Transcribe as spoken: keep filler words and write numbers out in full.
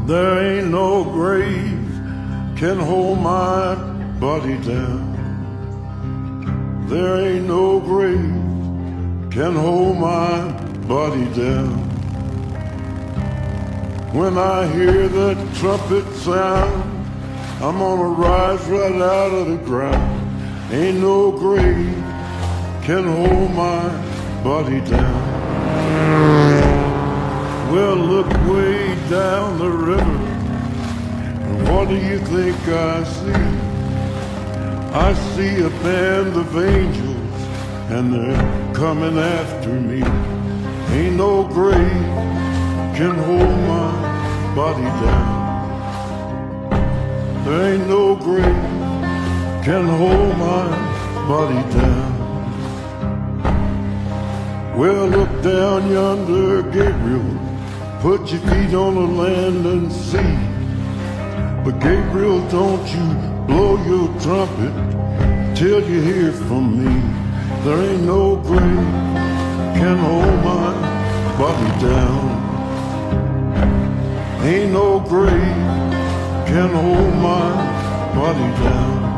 There ain't no grave can hold my body down. There ain't no grave can hold my body down. When I hear that trumpet sound, I'm gonna rise right out of the ground. Ain't no grave can hold my body down. Well, look way down the river, and what do you think I see? I see a band of angels, and they're coming after me. Ain't no grave can hold my body down. There ain't no grave can hold my body down. Well, look down yonder, Gabriel. Put your feet on the land and see. But Gabriel, don't you blow your trumpet till you hear from me. There ain't no grave can hold my body down. Ain't no grave can hold my body down.